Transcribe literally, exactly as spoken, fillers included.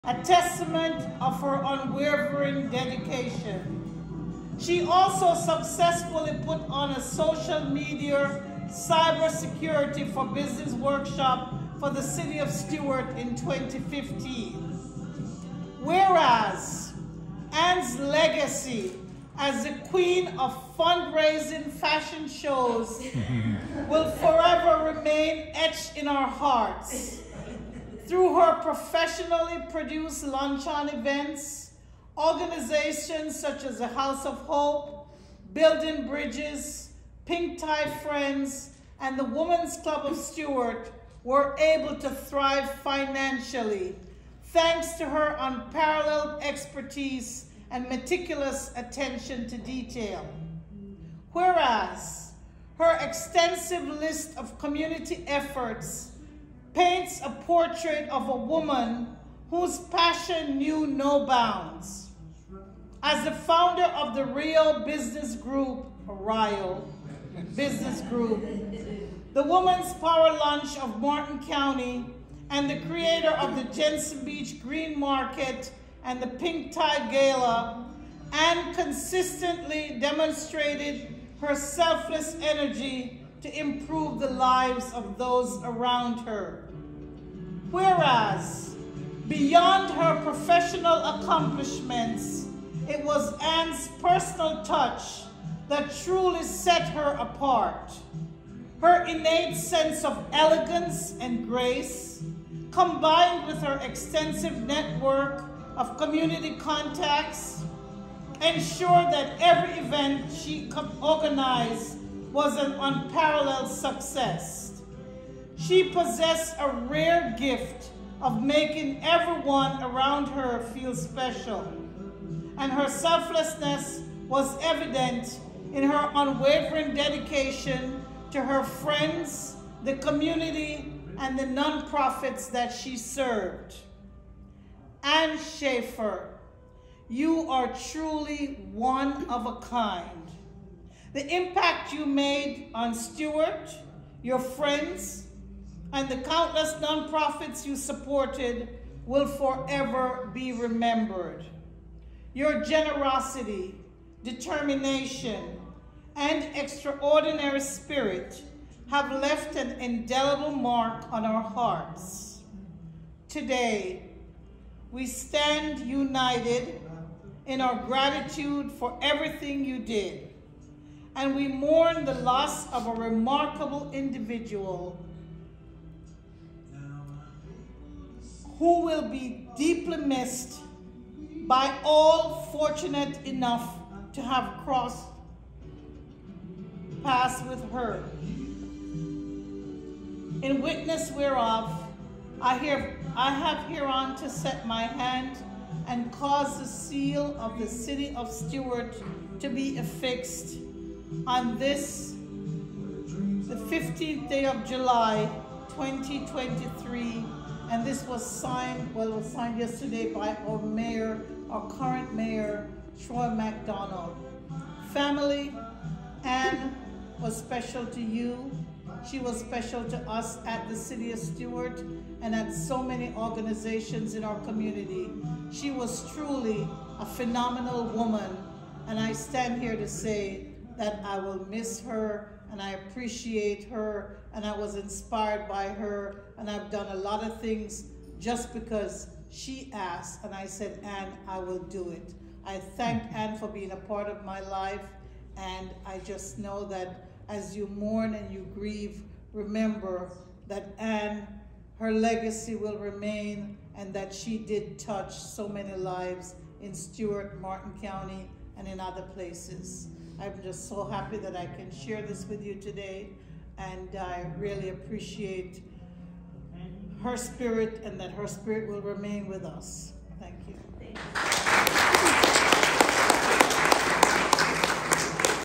a testament of her unwavering dedication. She also successfully put on a social media cybersecurity for business workshop for the city of Stuart in twenty fifteen. Whereas Anne's legacy as the queen of fundraising fashion shows will forever remain etched in our hearts. Through her professionally produced luncheon events, organizations such as the House of Hope, Building Bridges, Pink Tie Friends, and the Women's Club of Stuart were able to thrive financially, thanks to her unparalleled expertise and meticulous attention to detail. Whereas her extensive list of community efforts paints a portrait of a woman whose passion knew no bounds. As the founder of the Rio Business Group, or Rio Business Group, the Women's Power Lunch of Martin County, and the creator of the Jensen Beach Green Market and the Pink Tie Gala, Anne consistently demonstrated her selfless energy to improve the lives of those around her. Whereas, beyond her professional accomplishments, it was Anne's personal touch that truly set her apart. Her innate sense of elegance and grace, combined with her extensive network of community contacts, ensured that every event she organized was an unparalleled success. She possessed a rare gift of making everyone around her feel special, and her selflessness was evident in her unwavering dedication to her friends, the community, and the nonprofits that she served. Anne Schafer, you are truly one of a kind. The impact you made on Stuart, your friends, and the countless nonprofits you supported will forever be remembered. Your generosity, determination, and extraordinary spirit have left an indelible mark on our hearts. Today, we stand united in our gratitude for everything you did, and we mourn the loss of a remarkable individual who will be deeply missed by all fortunate enough to have crossed paths with her. In witness whereof, I, hear, I have hereon to set my hand and cause the seal of the city of Stuart to be affixed on this, the fifteenth day of July, twenty twenty-three, and this was signed, well, it was signed yesterday by our mayor, our current mayor, Troy McDonald. Family, Anne was special to you. She was special to us at the city of Stuart and at so many organizations in our community. She was truly a phenomenal woman, and I stand here to say that I will miss her, and I appreciate her, and I was inspired by her, and I've done a lot of things just because she asked, and I said, Anne, I will do it. I thank Anne for being a part of my life, and I just know that as you mourn and you grieve, remember that Anne, her legacy will remain, and that she did touch so many lives in Stuart, Martin County, and in other places. I'm just so happy that I can share this with you today, and I really appreciate her spirit and that her spirit will remain with us. Thank you. Thank you.